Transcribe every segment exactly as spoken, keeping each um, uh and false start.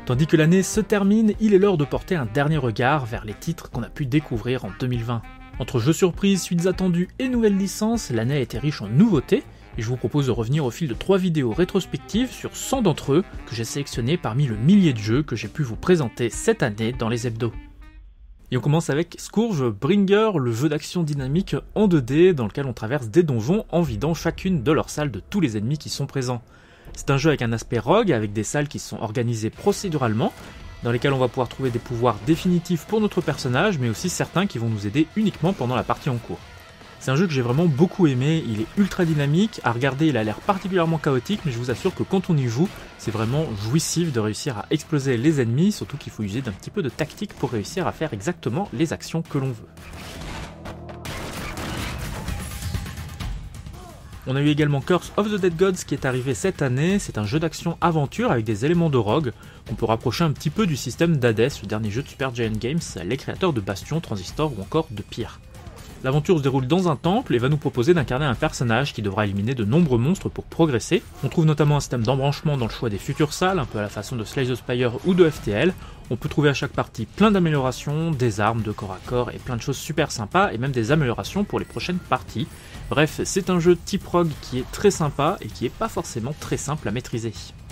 Tandis que l'année se termine, il est l'heure de porter un dernier regard vers les titres qu'on a pu découvrir en deux mille vingt. Entre jeux surprises, suites attendues et nouvelles licences, l'année a été riche en nouveautés, et je vous propose de revenir au fil de trois vidéos rétrospectives sur cent d'entre eux que j'ai sélectionnés parmi le millier de jeux que j'ai pu vous présenter cette année dans les hebdos. Et on commence avec Scourge Bringer, le jeu d'action dynamique en deux D dans lequel on traverse des donjons en vidant chacune de leurs salles de tous les ennemis qui sont présents. C'est un jeu avec un aspect rogue, avec des salles qui sont organisées procéduralement, dans lesquelles on va pouvoir trouver des pouvoirs définitifs pour notre personnage, mais aussi certains qui vont nous aider uniquement pendant la partie en cours. C'est un jeu que j'ai vraiment beaucoup aimé, il est ultra dynamique, à regarder il a l'air particulièrement chaotique, mais je vous assure que quand on y joue, c'est vraiment jouissif de réussir à exploser les ennemis, surtout qu'il faut user d'un petit peu de tactique pour réussir à faire exactement les actions que l'on veut. On a eu également Curse of the Dead Gods qui est arrivé cette année, c'est un jeu d'action-aventure avec des éléments de rogue, qu'on peut rapprocher un petit peu du système d'Hades, le dernier jeu de Supergiant Games, les créateurs de Bastion, Transistor ou encore de Pyre. L'aventure se déroule dans un temple et va nous proposer d'incarner un personnage qui devra éliminer de nombreux monstres pour progresser. On trouve notamment un système d'embranchement dans le choix des futures salles, un peu à la façon de Slay the Spire ou de F T L. On peut trouver à chaque partie plein d'améliorations, des armes de corps à corps et plein de choses super sympas, et même des améliorations pour les prochaines parties. Bref, c'est un jeu type rogue qui est très sympa et qui est pas forcément très simple à maîtriser.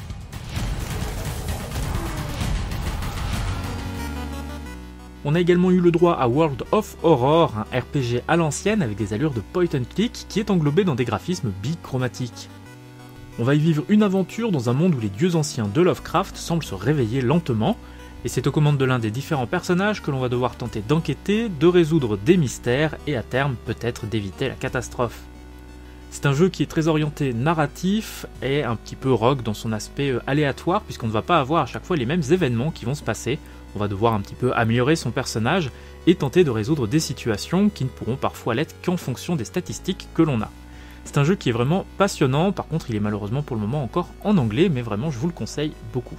On a également eu le droit à World of Horror, un R P G à l'ancienne avec des allures de point and click qui est englobé dans des graphismes bichromatiques. On va y vivre une aventure dans un monde où les dieux anciens de Lovecraft semblent se réveiller lentement, et c'est aux commandes de l'un des différents personnages que l'on va devoir tenter d'enquêter, de résoudre des mystères et à terme peut-être d'éviter la catastrophe. C'est un jeu qui est très orienté narratif et un petit peu rogue dans son aspect aléatoire puisqu'on ne va pas avoir à chaque fois les mêmes événements qui vont se passer. On va devoir un petit peu améliorer son personnage et tenter de résoudre des situations qui ne pourront parfois l'être qu'en fonction des statistiques que l'on a. C'est un jeu qui est vraiment passionnant, par contre il est malheureusement pour le moment encore en anglais, mais vraiment je vous le conseille beaucoup.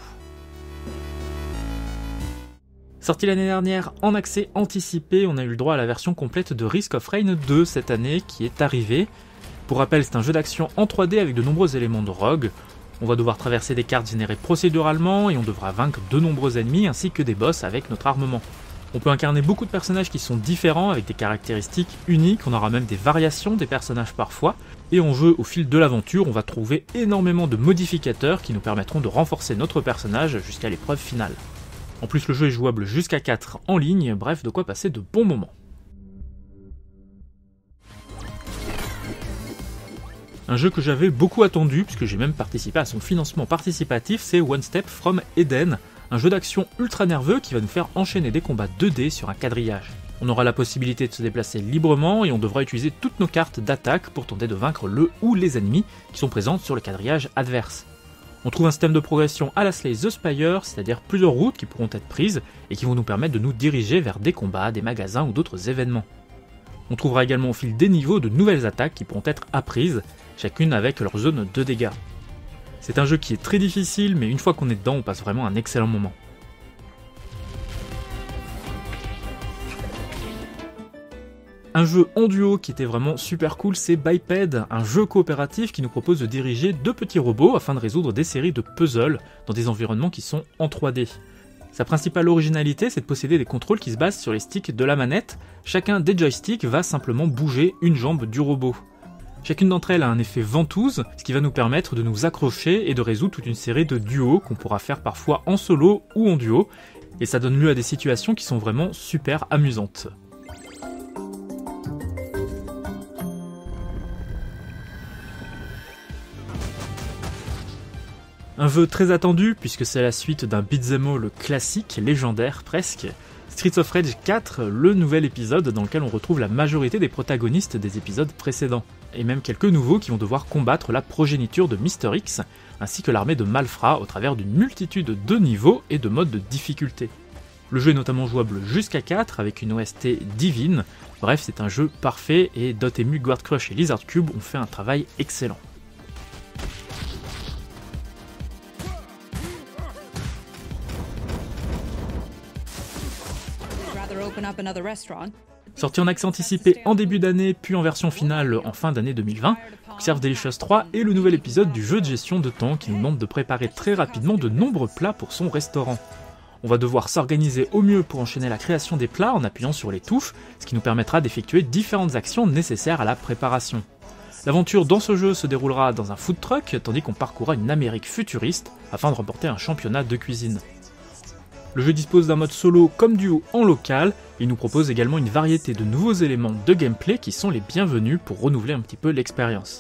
Sorti l'année dernière en accès anticipé, on a eu le droit à la version complète de Risk of Rain deux cette année qui est arrivée. Pour rappel, c'est un jeu d'action en trois D avec de nombreux éléments de rogue. On va devoir traverser des cartes générées procéduralement et on devra vaincre de nombreux ennemis ainsi que des boss avec notre armement. On peut incarner beaucoup de personnages qui sont différents avec des caractéristiques uniques, on aura même des variations des personnages parfois, et en jeu au fil de l'aventure on va trouver énormément de modificateurs qui nous permettront de renforcer notre personnage jusqu'à l'épreuve finale. En plus le jeu est jouable jusqu'à quatre en ligne, bref de quoi passer de bons moments. Un jeu que j'avais beaucoup attendu, puisque j'ai même participé à son financement participatif, c'est One Step from Eden, un jeu d'action ultra nerveux qui va nous faire enchaîner des combats deux D sur un quadrillage. On aura la possibilité de se déplacer librement et on devra utiliser toutes nos cartes d'attaque pour tenter de vaincre le ou les ennemis qui sont présents sur le quadrillage adverse. On trouve un système de progression à la Slay the Spire, c'est-à-dire plusieurs routes qui pourront être prises et qui vont nous permettre de nous diriger vers des combats, des magasins ou d'autres événements. On trouvera également au fil des niveaux de nouvelles attaques qui pourront être apprises, chacune avec leur zone de dégâts. C'est un jeu qui est très difficile, mais une fois qu'on est dedans, on passe vraiment un excellent moment. Un jeu en duo qui était vraiment super cool, c'est Biped, un jeu coopératif qui nous propose de diriger deux petits robots afin de résoudre des séries de puzzles dans des environnements qui sont en trois D. Sa principale originalité, c'est de posséder des contrôles qui se basent sur les sticks de la manette. Chacun des joysticks va simplement bouger une jambe du robot. Chacune d'entre elles a un effet ventouse, ce qui va nous permettre de nous accrocher et de résoudre toute une série de duos qu'on pourra faire parfois en solo ou en duo, et ça donne lieu à des situations qui sont vraiment super amusantes. Un jeu très attendu puisque c'est la suite d'un beat'em all classique, légendaire presque, Streets of Rage quatre, le nouvel épisode dans lequel on retrouve la majorité des protagonistes des épisodes précédents, et même quelques nouveaux qui vont devoir combattre la progéniture de Mister X, ainsi que l'armée de Malfra au travers d'une multitude de niveaux et de modes de difficulté. Le jeu est notamment jouable jusqu'à quatre avec une O S T divine, bref c'est un jeu parfait et Dotemu, Guard Crush et Lizard Cube ont fait un travail excellent. Sorti en accès anticipé en début d'année, puis en version finale en fin d'année deux mille vingt, Serve Delicious trois est le nouvel épisode du jeu de gestion de temps qui nous demande de préparer très rapidement de nombreux plats pour son restaurant. On va devoir s'organiser au mieux pour enchaîner la création des plats en appuyant sur les touches, ce qui nous permettra d'effectuer différentes actions nécessaires à la préparation. L'aventure dans ce jeu se déroulera dans un food truck, tandis qu'on parcourra une Amérique futuriste afin de remporter un championnat de cuisine. Le jeu dispose d'un mode solo comme duo en local, et il nous propose également une variété de nouveaux éléments de gameplay qui sont les bienvenus pour renouveler un petit peu l'expérience.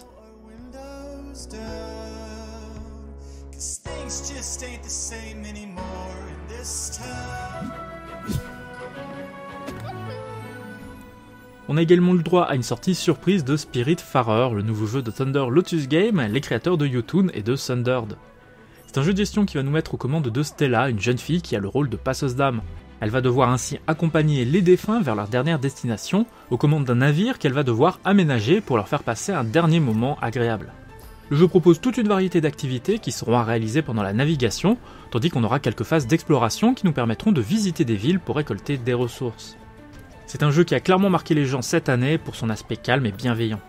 On a également eu le droit à une sortie surprise de Spiritfarer, le nouveau jeu de Thunder Lotus Game, les créateurs de Yotun et de Sundered. C'est un jeu de gestion qui va nous mettre aux commandes de Stella, une jeune fille qui a le rôle de passeuse d'âme. Elle va devoir ainsi accompagner les défunts vers leur dernière destination, aux commandes d'un navire qu'elle va devoir aménager pour leur faire passer un dernier moment agréable. Le jeu propose toute une variété d'activités qui seront à réaliser pendant la navigation, tandis qu'on aura quelques phases d'exploration qui nous permettront de visiter des villes pour récolter des ressources. C'est un jeu qui a clairement marqué les gens cette année pour son aspect calme et bienveillant.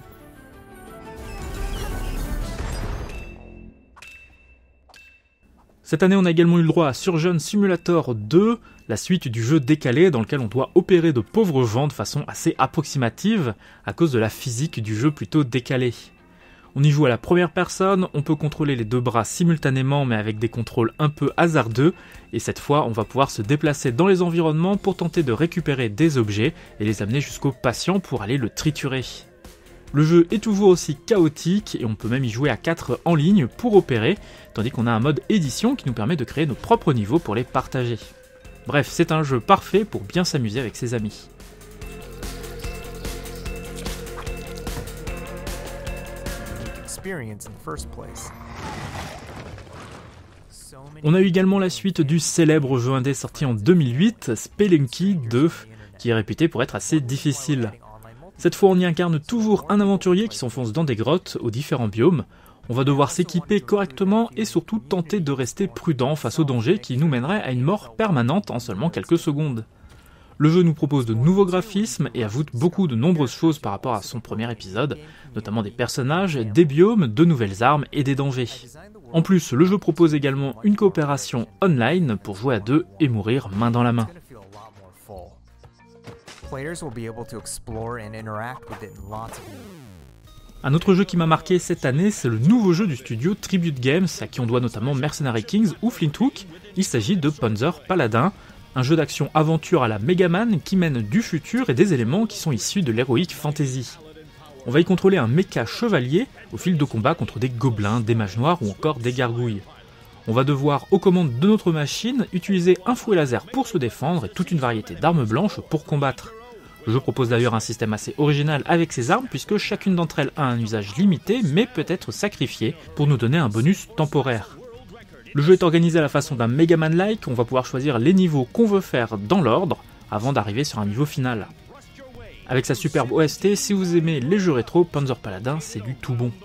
Cette année, on a également eu le droit à Surgeon Simulator deux, la suite du jeu décalé dans lequel on doit opérer de pauvres gens de façon assez approximative à cause de la physique du jeu plutôt décalée. On y joue à la première personne, on peut contrôler les deux bras simultanément mais avec des contrôles un peu hasardeux, et cette fois on va pouvoir se déplacer dans les environnements pour tenter de récupérer des objets et les amener jusqu'au patient pour aller le triturer. Le jeu est toujours aussi chaotique et on peut même y jouer à quatre en ligne pour opérer, tandis qu'on a un mode édition qui nous permet de créer nos propres niveaux pour les partager. Bref, c'est un jeu parfait pour bien s'amuser avec ses amis. On a eu également la suite du célèbre jeu indé sorti en deux mille huit, Spelunky deux, qui est réputé pour être assez difficile. Cette fois, on y incarne toujours un aventurier qui s'enfonce dans des grottes aux différents biomes. On va devoir s'équiper correctement et surtout tenter de rester prudent face aux dangers qui nous mèneraient à une mort permanente en seulement quelques secondes. Le jeu nous propose de nouveaux graphismes et ajoute beaucoup de nombreuses choses par rapport à son premier épisode, notamment des personnages, des biomes, de nouvelles armes et des dangers. En plus, le jeu propose également une coopération online pour jouer à deux et mourir main dans la main. Un autre jeu qui m'a marqué cette année, c'est le nouveau jeu du studio Tribute Games, à qui on doit notamment Mercenary Kings ou Flint Hook. Il s'agit de Panzer Paladin, un jeu d'action-aventure à la Megaman qui mène du futur et des éléments qui sont issus de l'heroic fantasy. On va y contrôler un mecha chevalier au fil de combat contre des gobelins, des mages noirs ou encore des gargouilles. On va devoir, aux commandes de notre machine, utiliser un fouet laser pour se défendre et toute une variété d'armes blanches pour combattre. Le jeu propose d'ailleurs un système assez original avec ces armes puisque chacune d'entre elles a un usage limité mais peut être sacrifié pour nous donner un bonus temporaire. Le jeu est organisé à la façon d'un Megaman-like, on va pouvoir choisir les niveaux qu'on veut faire dans l'ordre avant d'arriver sur un niveau final. Avec sa superbe O S T, si vous aimez les jeux rétro, Panzer Paladin c'est du tout bon.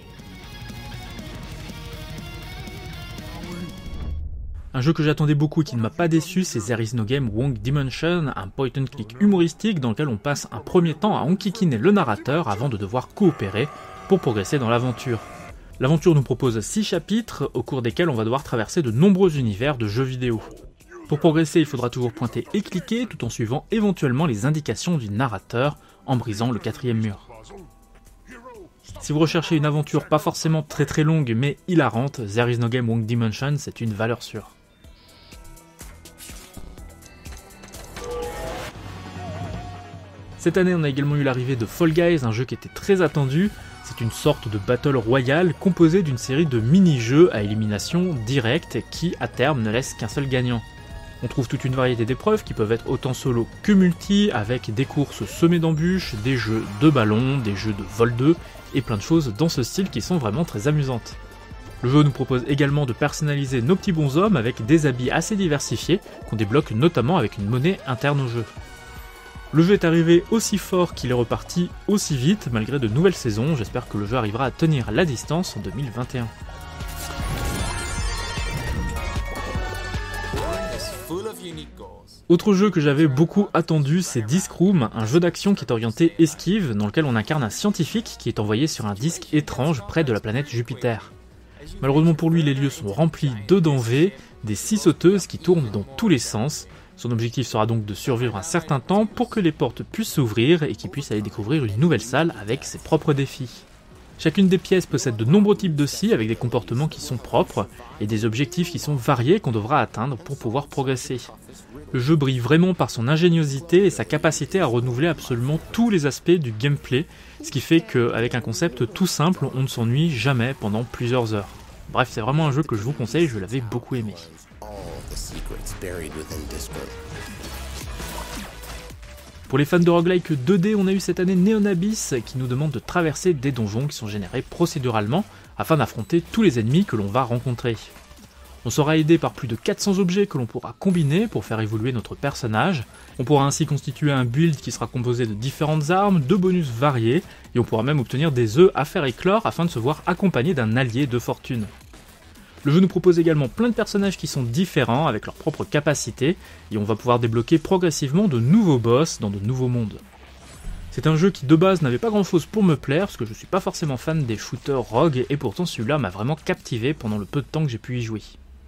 Un jeu que j'attendais beaucoup et qui ne m'a pas déçu, c'est There Is No Game Wrong Dimension, un point and click humoristique dans lequel on passe un premier temps à enquiquiner le narrateur avant de devoir coopérer pour progresser dans l'aventure. L'aventure nous propose six chapitres au cours desquels on va devoir traverser de nombreux univers de jeux vidéo. Pour progresser, il faudra toujours pointer et cliquer tout en suivant éventuellement les indications du narrateur en brisant le quatrième mur. Si vous recherchez une aventure pas forcément très très longue mais hilarante, There Is No Game Wrong Dimension c'est une valeur sûre. Cette année, on a également eu l'arrivée de Fall Guys, un jeu qui était très attendu. C'est une sorte de battle royale composée d'une série de mini-jeux à élimination directe qui, à terme, ne laisse qu'un seul gagnant. On trouve toute une variété d'épreuves qui peuvent être autant solo que multi, avec des courses semées d'embûches, des jeux de ballon, des jeux de vol deux, et plein de choses dans ce style qui sont vraiment très amusantes. Le jeu nous propose également de personnaliser nos petits bonshommes avec des habits assez diversifiés, qu'on débloque notamment avec une monnaie interne au jeu. Le jeu est arrivé aussi fort qu'il est reparti aussi vite malgré de nouvelles saisons, j'espère que le jeu arrivera à tenir la distance en deux mille vingt et un. Autre jeu que j'avais beaucoup attendu, c'est Disc Room, un jeu d'action qui est orienté esquive, dans lequel on incarne un scientifique qui est envoyé sur un disque étrange près de la planète Jupiter. Malheureusement pour lui, les lieux sont remplis de dangers, des scie sauteuses qui tournent dans tous les sens. Son objectif sera donc de survivre un certain temps pour que les portes puissent s'ouvrir et qu'il puisse aller découvrir une nouvelle salle avec ses propres défis. Chacune des pièces possède de nombreux types de scies avec des comportements qui sont propres et des objectifs qui sont variés qu'on devra atteindre pour pouvoir progresser. Le jeu brille vraiment par son ingéniosité et sa capacité à renouveler absolument tous les aspects du gameplay, ce qui fait qu'avec un concept tout simple, on ne s'ennuie jamais pendant plusieurs heures. Bref, c'est vraiment un jeu que je vous conseille, je l'avais beaucoup aimé. Pour les fans de roguelike deux D, on a eu cette année Neon Abyss qui nous demande de traverser des donjons qui sont générés procéduralement afin d'affronter tous les ennemis que l'on va rencontrer. On sera aidé par plus de quatre cents objets que l'on pourra combiner pour faire évoluer notre personnage. On pourra ainsi constituer un build qui sera composé de différentes armes, de bonus variés, et on pourra même obtenir des œufs à faire éclore afin de se voir accompagné d'un allié de fortune. Le jeu nous propose également plein de personnages qui sont différents avec leurs propres capacités, et on va pouvoir débloquer progressivement de nouveaux boss dans de nouveaux mondes. C'est un jeu qui de base n'avait pas grand chose pour me plaire, parce que je suis pas forcément fan des shooters rogues, et pourtant celui-là m'a vraiment captivé pendant le peu de temps que j'ai pu y jouer.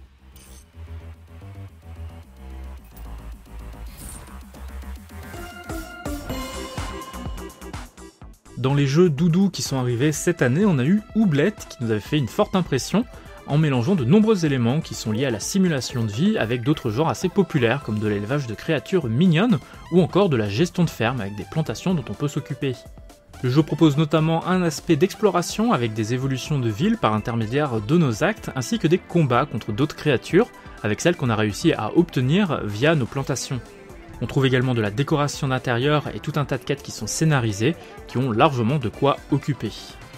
Dans les jeux doudou qui sont arrivés cette année, on a eu Ooblette qui nous avait fait une forte impression en mélangeant de nombreux éléments qui sont liés à la simulation de vie avec d'autres genres assez populaires comme de l'élevage de créatures mignonnes ou encore de la gestion de ferme avec des plantations dont on peut s'occuper. Le jeu propose notamment un aspect d'exploration avec des évolutions de ville par intermédiaire de nos actes ainsi que des combats contre d'autres créatures avec celles qu'on a réussi à obtenir via nos plantations. On trouve également de la décoration d'intérieur et tout un tas de quêtes qui sont scénarisées, qui ont largement de quoi occuper.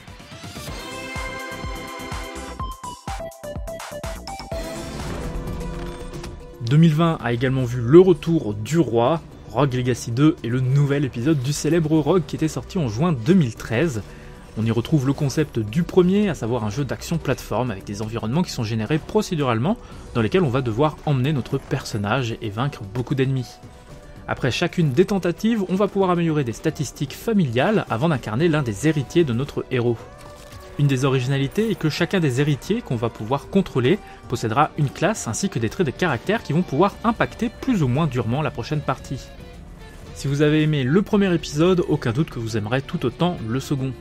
deux mille vingt a également vu le retour du roi, Rogue Legacy deux et le nouvel épisode du célèbre Rogue qui était sorti en juin deux mille treize. On y retrouve le concept du premier, à savoir un jeu d'action plateforme avec des environnements qui sont générés procéduralement, dans lesquels on va devoir emmener notre personnage et vaincre beaucoup d'ennemis. Après chacune des tentatives, on va pouvoir améliorer des statistiques familiales avant d'incarner l'un des héritiers de notre héros. Une des originalités est que chacun des héritiers qu'on va pouvoir contrôler possédera une classe ainsi que des traits de caractère qui vont pouvoir impacter plus ou moins durement la prochaine partie. Si vous avez aimé le premier épisode, aucun doute que vous aimerez tout autant le second.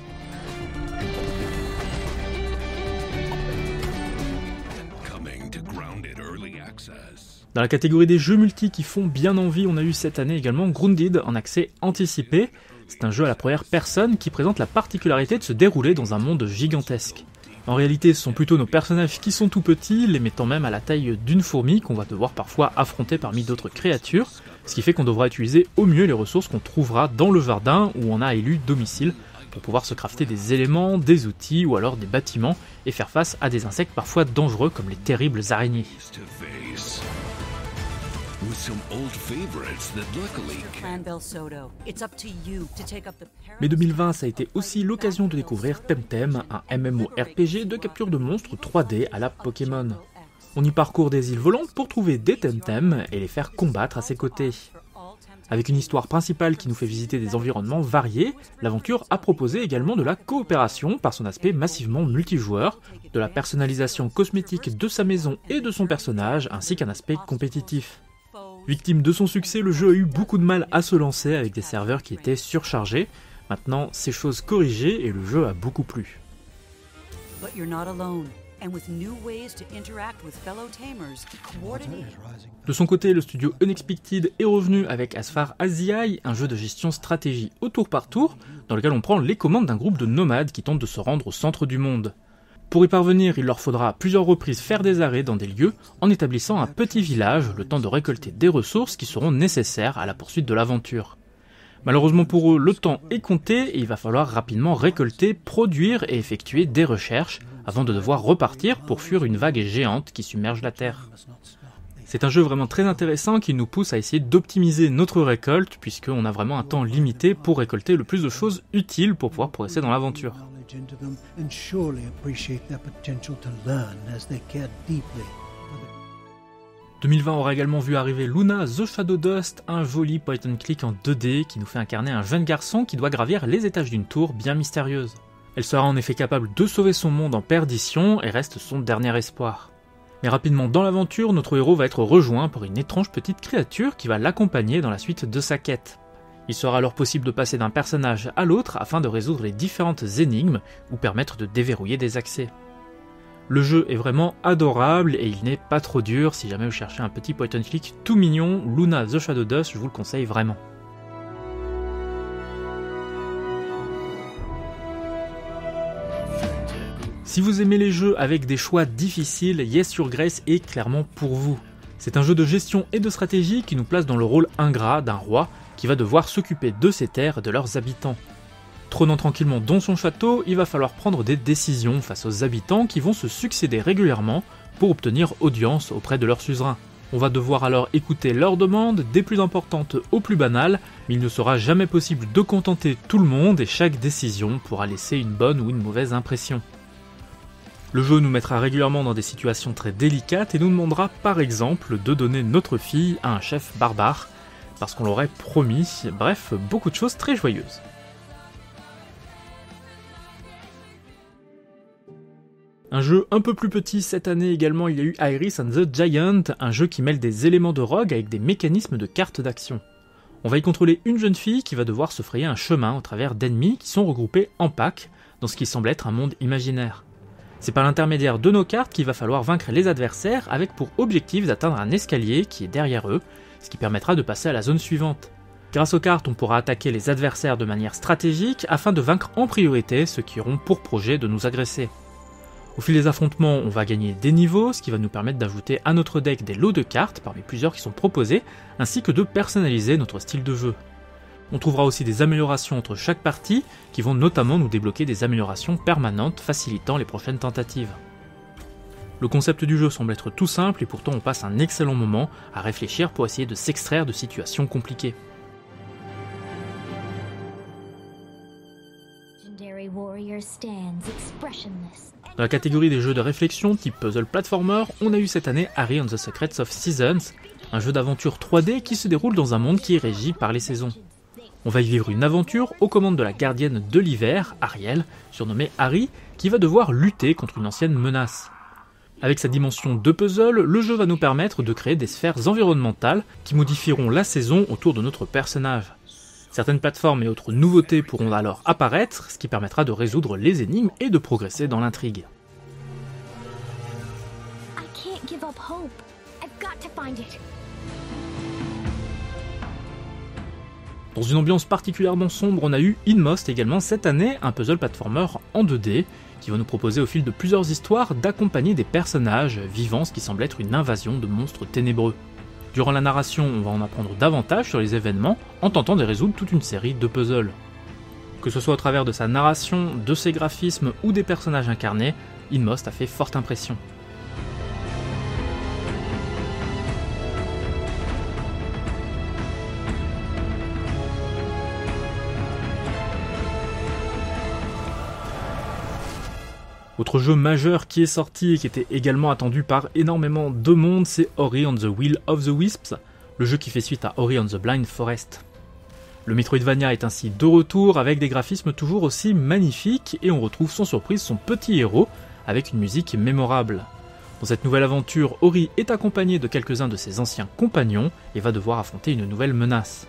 Dans la catégorie des jeux multi qui font bien envie, on a eu cette année également Grounded en accès anticipé. C'est un jeu à la première personne qui présente la particularité de se dérouler dans un monde gigantesque. En réalité, ce sont plutôt nos personnages qui sont tout petits, les mettant même à la taille d'une fourmi qu'on va devoir parfois affronter parmi d'autres créatures, ce qui fait qu'on devra utiliser au mieux les ressources qu'on trouvera dans le jardin où on a élu domicile pour pouvoir se crafter des éléments, des outils ou alors des bâtiments et faire face à des insectes parfois dangereux comme les terribles araignées. Mais deux mille vingt, ça a été aussi l'occasion de découvrir Temtem, un MMORPG de capture de monstres trois D à la Pokémon. On y parcourt des îles volantes pour trouver des Temtem et les faire combattre à ses côtés. Avec une histoire principale qui nous fait visiter des environnements variés, l'aventure a proposé également de la coopération par son aspect massivement multijoueur, de la personnalisation cosmétique de sa maison et de son personnage, ainsi qu'un aspect compétitif. Victime de son succès, le jeu a eu beaucoup de mal à se lancer avec des serveurs qui étaient surchargés. Maintenant, c'est chose corrigée et le jeu a beaucoup plu. De son côté, le studio Unexpected est revenu avec As Far As the Eye, un jeu de gestion stratégie au tour par tour, dans lequel on prend les commandes d'un groupe de nomades qui tentent de se rendre au centre du monde. Pour y parvenir, il leur faudra à plusieurs reprises faire des arrêts dans des lieux en établissant un petit village, le temps de récolter des ressources qui seront nécessaires à la poursuite de l'aventure. Malheureusement pour eux, le temps est compté et il va falloir rapidement récolter, produire et effectuer des recherches avant de devoir repartir pour fuir une vague géante qui submerge la Terre. C'est un jeu vraiment très intéressant qui nous pousse à essayer d'optimiser notre récolte puisqu'on a vraiment un temps limité pour récolter le plus de choses utiles pour pouvoir progresser dans l'aventure. deux mille vingt aura également vu arriver Luna The Shadow Dust, un joli point and click en deux D qui nous fait incarner un jeune garçon qui doit gravir les étages d'une tour bien mystérieuse. Elle sera en effet capable de sauver son monde en perdition et reste son dernier espoir. Mais rapidement dans l'aventure, notre héros va être rejoint par une étrange petite créature qui va l'accompagner dans la suite de sa quête. Il sera alors possible de passer d'un personnage à l'autre afin de résoudre les différentes énigmes ou permettre de déverrouiller des accès. Le jeu est vraiment adorable et il n'est pas trop dur. Si jamais vous cherchez un petit point and click tout mignon, Luna The Shadow Dust, je vous le conseille vraiment. Si vous aimez les jeux avec des choix difficiles, Yes Your Grace est clairement pour vous. C'est un jeu de gestion et de stratégie qui nous place dans le rôle ingrat d'un roi qui va devoir s'occuper de ses terres et de leurs habitants. Trônant tranquillement dans son château, il va falloir prendre des décisions face aux habitants qui vont se succéder régulièrement pour obtenir audience auprès de leur suzerain. On va devoir alors écouter leurs demandes, des plus importantes aux plus banales, mais il ne sera jamais possible de contenter tout le monde et chaque décision pourra laisser une bonne ou une mauvaise impression. Le jeu nous mettra régulièrement dans des situations très délicates et nous demandera par exemple de donner notre fille à un chef barbare, parce qu'on l'aurait promis, bref, beaucoup de choses très joyeuses. Un jeu un peu plus petit cette année également, il y a eu Iris and the Giant, un jeu qui mêle des éléments de rogue avec des mécanismes de cartes d'action. On va y contrôler une jeune fille qui va devoir se frayer un chemin au travers d'ennemis qui sont regroupés en packs dans ce qui semble être un monde imaginaire. C'est par l'intermédiaire de nos cartes qu'il va falloir vaincre les adversaires avec pour objectif d'atteindre un escalier qui est derrière eux, ce qui permettra de passer à la zone suivante. Grâce aux cartes, on pourra attaquer les adversaires de manière stratégique afin de vaincre en priorité ceux qui auront pour projet de nous agresser. Au fil des affrontements, on va gagner des niveaux, ce qui va nous permettre d'ajouter à notre deck des lots de cartes parmi plusieurs qui sont proposés, ainsi que de personnaliser notre style de jeu. On trouvera aussi des améliorations entre chaque partie, qui vont notamment nous débloquer des améliorations permanentes facilitant les prochaines tentatives. Le concept du jeu semble être tout simple et pourtant on passe un excellent moment à réfléchir pour essayer de s'extraire de situations compliquées. Dans la catégorie des jeux de réflexion type puzzle platformer, on a eu cette année Ori and the Secrets of Seasons, un jeu d'aventure trois D qui se déroule dans un monde qui est régi par les saisons. On va y vivre une aventure aux commandes de la gardienne de l'hiver, Ariel, surnommée Harry, qui va devoir lutter contre une ancienne menace. Avec sa dimension de puzzle, le jeu va nous permettre de créer des sphères environnementales qui modifieront la saison autour de notre personnage. Certaines plateformes et autres nouveautés pourront alors apparaître, ce qui permettra de résoudre les énigmes et de progresser dans l'intrigue. Dans une ambiance particulièrement sombre, on a eu Inmost également cette année, un puzzle platformer en deux D, qui va nous proposer au fil de plusieurs histoires d'accompagner des personnages vivant ce qui semble être une invasion de monstres ténébreux. Durant la narration, on va en apprendre davantage sur les événements en tentant de résoudre toute une série de puzzles. Que ce soit au travers de sa narration, de ses graphismes ou des personnages incarnés, Inmost a fait forte impression. Autre jeu majeur qui est sorti et qui était également attendu par énormément de monde, c'est Ori and the Will of the Wisps, le jeu qui fait suite à Ori and the Blind Forest. Le Metroidvania est ainsi de retour avec des graphismes toujours aussi magnifiques et on retrouve sans surprise son petit héros avec une musique mémorable. Dans cette nouvelle aventure, Ori est accompagné de quelques-uns de ses anciens compagnons et va devoir affronter une nouvelle menace.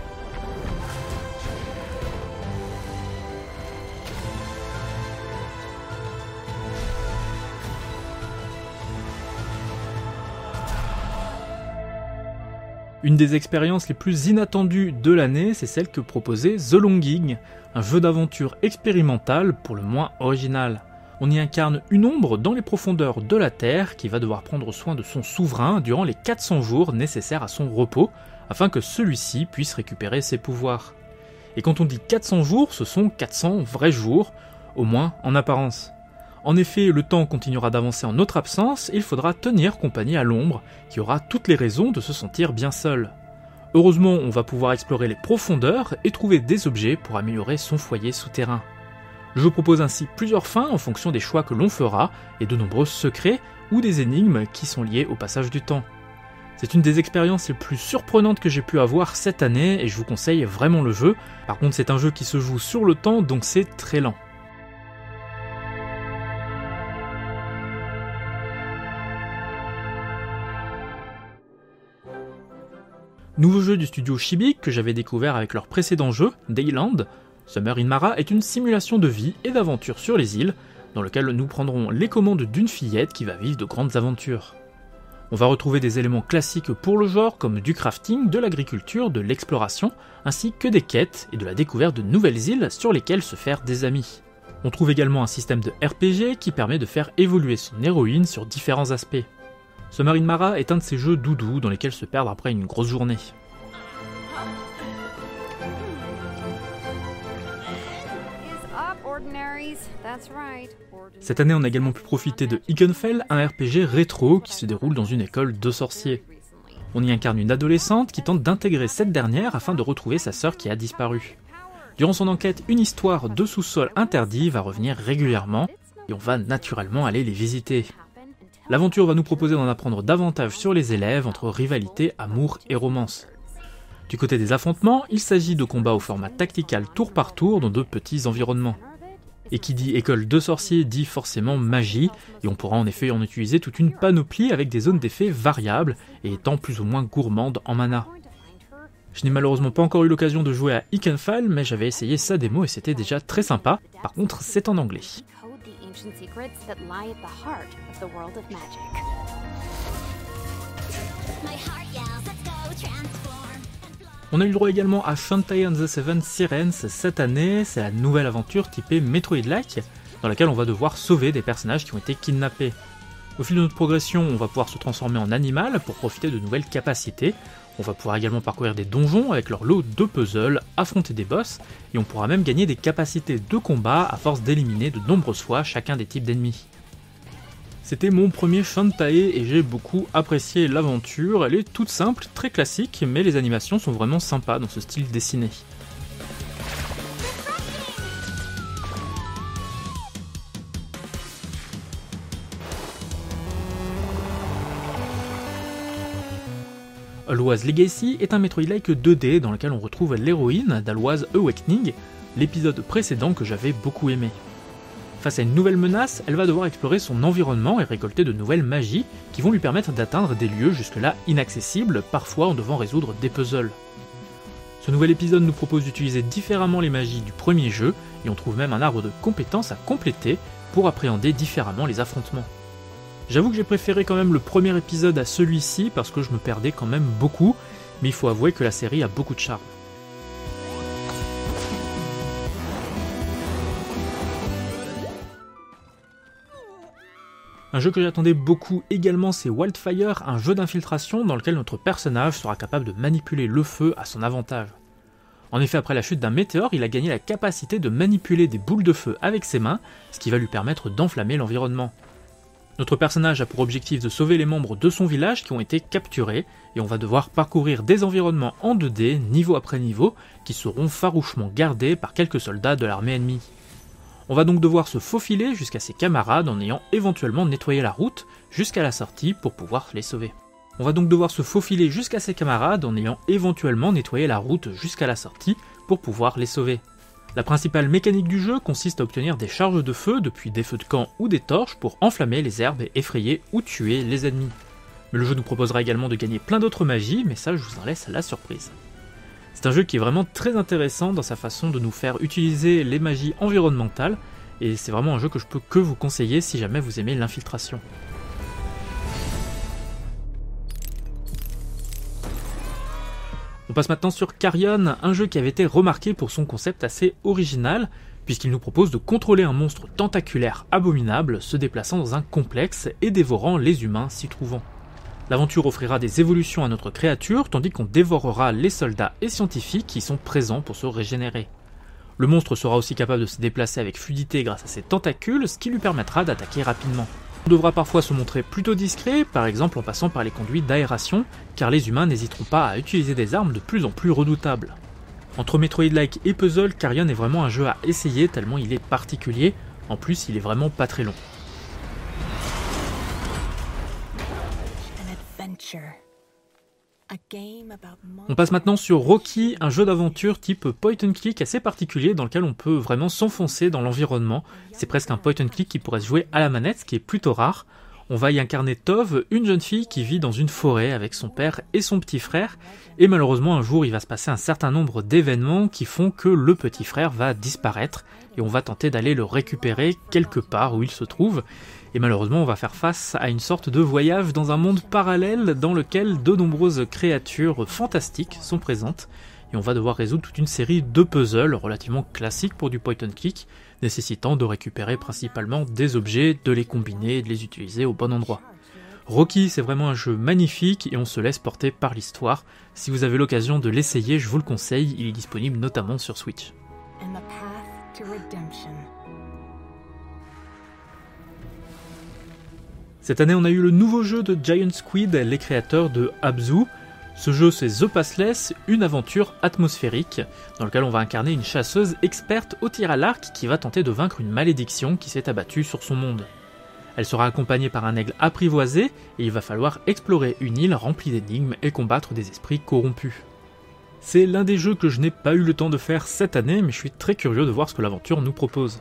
Une des expériences les plus inattendues de l'année, c'est celle que proposait The Longing, un jeu d'aventure expérimental pour le moins original. On y incarne une ombre dans les profondeurs de la Terre qui va devoir prendre soin de son souverain durant les quatre cents jours nécessaires à son repos, afin que celui-ci puisse récupérer ses pouvoirs. Et quand on dit quatre cents jours, ce sont quatre cents vrais jours, au moins en apparence. En effet, le temps continuera d'avancer en notre absence et il faudra tenir compagnie à l'ombre, qui aura toutes les raisons de se sentir bien seul. Heureusement, on va pouvoir explorer les profondeurs et trouver des objets pour améliorer son foyer souterrain. Le jeu propose ainsi plusieurs fins en fonction des choix que l'on fera, et de nombreux secrets ou des énigmes qui sont liés au passage du temps. C'est une des expériences les plus surprenantes que j'ai pu avoir cette année et je vous conseille vraiment le jeu. Par contre c'est un jeu qui se joue sur le temps donc c'est très lent. Nouveau jeu du studio Chibi que j'avais découvert avec leur précédent jeu, Dayland. Summer in Mara est une simulation de vie et d'aventure sur les îles, dans lequel nous prendrons les commandes d'une fillette qui va vivre de grandes aventures. On va retrouver des éléments classiques pour le genre comme du crafting, de l'agriculture, de l'exploration, ainsi que des quêtes et de la découverte de nouvelles îles sur lesquelles se faire des amis. On trouve également un système de R P G qui permet de faire évoluer son héroïne sur différents aspects. Summer in Mara est un de ces jeux doudous dans lesquels se perdre après une grosse journée. Cette année, on a également pu profiter de Ikenfell, un R P G rétro qui se déroule dans une école de sorciers. On y incarne une adolescente qui tente d'intégrer cette dernière afin de retrouver sa sœur qui a disparu. Durant son enquête, une histoire de sous-sol interdit va revenir régulièrement et on va naturellement aller les visiter. L'aventure va nous proposer d'en apprendre davantage sur les élèves entre rivalité, amour et romance. Du côté des affrontements, il s'agit de combats au format tactical tour par tour dans de petits environnements. Et qui dit école de sorciers dit forcément magie, et on pourra en effet en utiliser toute une panoplie avec des zones d'effet variables et étant plus ou moins gourmandes en mana. Je n'ai malheureusement pas encore eu l'occasion de jouer à Ikenfell, mais j'avais essayé sa démo et c'était déjà très sympa, par contre c'est en anglais. On a eu le droit également à Shantae and the Seven Sirens cette année, c'est la nouvelle aventure typée Metroid-like, dans laquelle on va devoir sauver des personnages qui ont été kidnappés. Au fil de notre progression, on va pouvoir se transformer en animal pour profiter de nouvelles capacités, on va pouvoir également parcourir des donjons avec leur lot de puzzles, affronter des boss, et on pourra même gagner des capacités de combat à force d'éliminer de nombreuses fois chacun des types d'ennemis. C'était mon premier Shantae et j'ai beaucoup apprécié l'aventure, elle est toute simple, très classique, mais les animations sont vraiment sympas dans ce style dessiné. Alloise Legacy est un Metroid-like deux D dans lequel on retrouve l'héroïne d'Alloise Awakening, l'épisode précédent que j'avais beaucoup aimé. Face à une nouvelle menace, elle va devoir explorer son environnement et récolter de nouvelles magies qui vont lui permettre d'atteindre des lieux jusque-là inaccessibles, parfois en devant résoudre des puzzles. Ce nouvel épisode nous propose d'utiliser différemment les magies du premier jeu, et on trouve même un arbre de compétences à compléter pour appréhender différemment les affrontements. J'avoue que j'ai préféré quand même le premier épisode à celui-ci parce que je me perdais quand même beaucoup, mais il faut avouer que la série a beaucoup de charme. Un jeu que j'attendais beaucoup également, c'est Wildfire, un jeu d'infiltration dans lequel notre personnage sera capable de manipuler le feu à son avantage. En effet, après la chute d'un météore, il a gagné la capacité de manipuler des boules de feu avec ses mains, ce qui va lui permettre d'enflammer l'environnement. Notre personnage a pour objectif de sauver les membres de son village qui ont été capturés, et on va devoir parcourir des environnements en deux D, niveau après niveau, qui seront farouchement gardés par quelques soldats de l'armée ennemie. On va donc devoir se faufiler jusqu'à ses camarades en ayant éventuellement nettoyé la route jusqu'à la sortie pour pouvoir les sauver. On va donc devoir se faufiler jusqu'à ses camarades en ayant éventuellement nettoyé la route jusqu'à la sortie pour pouvoir les sauver. La principale mécanique du jeu consiste à obtenir des charges de feu depuis des feux de camp ou des torches pour enflammer les herbes et effrayer ou tuer les ennemis. Mais le jeu nous proposera également de gagner plein d'autres magies, mais ça je vous en laisse à la surprise. C'est un jeu qui est vraiment très intéressant dans sa façon de nous faire utiliser les magies environnementales, et c'est vraiment un jeu que je peux que vous conseiller si jamais vous aimez l'infiltration. On passe maintenant sur Carrion, un jeu qui avait été remarqué pour son concept assez original, puisqu'il nous propose de contrôler un monstre tentaculaire abominable se déplaçant dans un complexe et dévorant les humains s'y trouvant. L'aventure offrira des évolutions à notre créature, tandis qu'on dévorera les soldats et scientifiques qui sont présents pour se régénérer. Le monstre sera aussi capable de se déplacer avec fluidité grâce à ses tentacules, ce qui lui permettra d'attaquer rapidement. On devra parfois se montrer plutôt discret, par exemple en passant par les conduits d'aération, car les humains n'hésiteront pas à utiliser des armes de plus en plus redoutables. Entre Metroid-like et puzzle, Carrion est vraiment un jeu à essayer tellement il est particulier, en plus il est vraiment pas très long. On passe maintenant sur Rocky, un jeu d'aventure type point and click assez particulier dans lequel on peut vraiment s'enfoncer dans l'environnement. C'est presque un point and click qui pourrait se jouer à la manette, ce qui est plutôt rare. On va y incarner Tove, une jeune fille qui vit dans une forêt avec son père et son petit frère, et malheureusement un jour il va se passer un certain nombre d'événements qui font que le petit frère va disparaître, et on va tenter d'aller le récupérer quelque part où il se trouve, et malheureusement on va faire face à une sorte de voyage dans un monde parallèle dans lequel de nombreuses créatures fantastiques sont présentes, et on va devoir résoudre toute une série de puzzles relativement classiques pour du point and click, nécessitant de récupérer principalement des objets, de les combiner et de les utiliser au bon endroit. Rocky, c'est vraiment un jeu magnifique et on se laisse porter par l'histoire. Si vous avez l'occasion de l'essayer, je vous le conseille, il est disponible notamment sur Switch. Cette année, on a eu le nouveau jeu de Giant Squid, les créateurs de Abzu. Ce jeu, c'est The Pathless, une aventure atmosphérique, dans laquelle on va incarner une chasseuse experte au tir à l'arc qui va tenter de vaincre une malédiction qui s'est abattue sur son monde. Elle sera accompagnée par un aigle apprivoisé, et il va falloir explorer une île remplie d'énigmes et combattre des esprits corrompus. C'est l'un des jeux que je n'ai pas eu le temps de faire cette année, mais je suis très curieux de voir ce que l'aventure nous propose.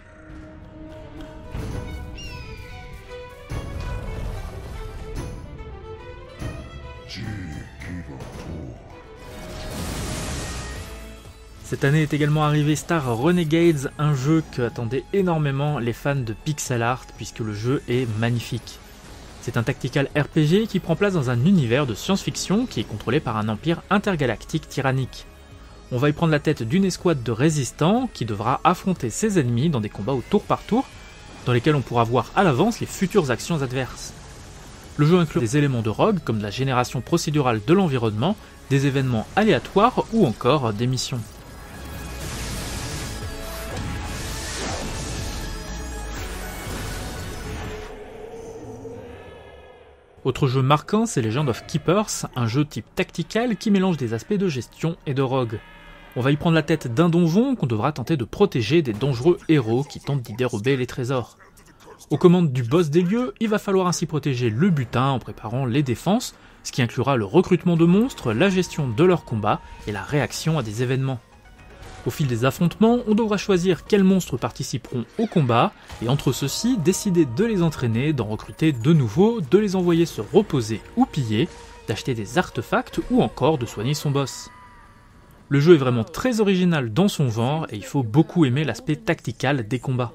Cette année est également arrivé Star Renegades, un jeu que attendaient énormément les fans de pixel art puisque le jeu est magnifique. C'est un tactical R P G qui prend place dans un univers de science-fiction qui est contrôlé par un empire intergalactique tyrannique. On va y prendre la tête d'une escouade de résistants qui devra affronter ses ennemis dans des combats au tour par tour, dans lesquels on pourra voir à l'avance les futures actions adverses. Le jeu inclut des éléments de rogue comme de la génération procédurale de l'environnement, des événements aléatoires ou encore des missions. Autre jeu marquant, c'est Legend of Keepers, un jeu type tactical qui mélange des aspects de gestion et de rogue. On va y prendre la tête d'un donjon qu'on devra tenter de protéger des dangereux héros qui tentent d'y dérober les trésors. Aux commandes du boss des lieux, il va falloir ainsi protéger le butin en préparant les défenses, ce qui inclura le recrutement de monstres, la gestion de leurs combats et la réaction à des événements. Au fil des affrontements, on devra choisir quels monstres participeront au combat, et entre ceux-ci, décider de les entraîner, d'en recruter de nouveaux, de les envoyer se reposer ou piller, d'acheter des artefacts ou encore de soigner son boss. Le jeu est vraiment très original dans son genre, et il faut beaucoup aimer l'aspect tactical des combats.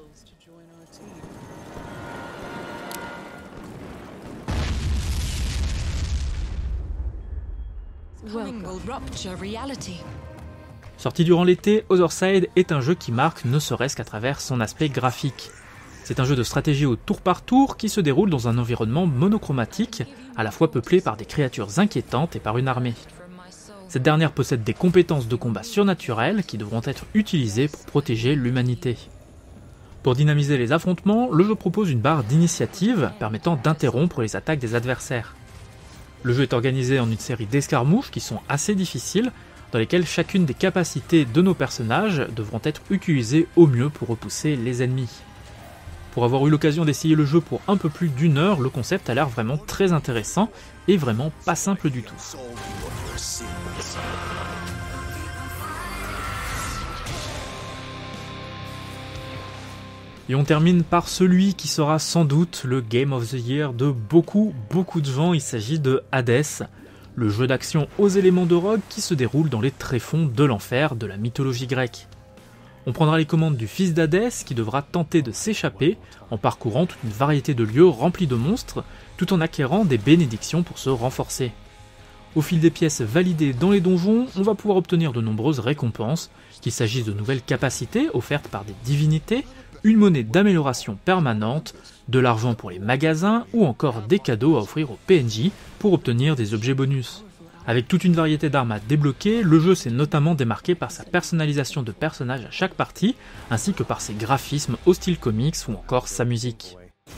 Sorti durant l'été, Otherside est un jeu qui marque ne serait-ce qu'à travers son aspect graphique. C'est un jeu de stratégie au tour par tour qui se déroule dans un environnement monochromatique, à la fois peuplé par des créatures inquiétantes et par une armée. Cette dernière possède des compétences de combat surnaturelles qui devront être utilisées pour protéger l'humanité. Pour dynamiser les affrontements, le jeu propose une barre d'initiative permettant d'interrompre les attaques des adversaires. Le jeu est organisé en une série d'escarmouches qui sont assez difficiles, dans lesquelles chacune des capacités de nos personnages devront être utilisées au mieux pour repousser les ennemis. Pour avoir eu l'occasion d'essayer le jeu pour un peu plus d'une heure, le concept a l'air vraiment très intéressant et vraiment pas simple du tout. Et on termine par celui qui sera sans doute le Game of the Year de beaucoup, beaucoup de gens, il s'agit de Hades, le jeu d'action aux éléments de rogue qui se déroule dans les tréfonds de l'enfer de la mythologie grecque. On prendra les commandes du fils d'Hadès qui devra tenter de s'échapper en parcourant toute une variété de lieux remplis de monstres, tout en acquérant des bénédictions pour se renforcer. Au fil des pièces validées dans les donjons, on va pouvoir obtenir de nombreuses récompenses, qu'il s'agisse de nouvelles capacités offertes par des divinités, une monnaie d'amélioration permanente, de l'argent pour les magasins ou encore des cadeaux à offrir aux P N J pour obtenir des objets bonus. Avec toute une variété d'armes à débloquer, le jeu s'est notamment démarqué par sa personnalisation de personnages à chaque partie, ainsi que par ses graphismes au style comics ou encore sa musique.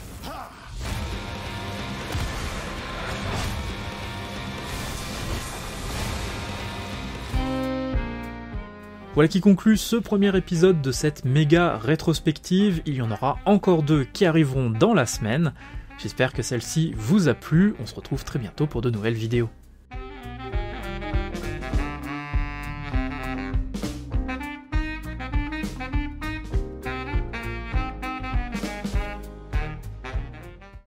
Voilà qui conclut ce premier épisode de cette méga rétrospective. Il y en aura encore deux qui arriveront dans la semaine. J'espère que celle-ci vous a plu. On se retrouve très bientôt pour de nouvelles vidéos.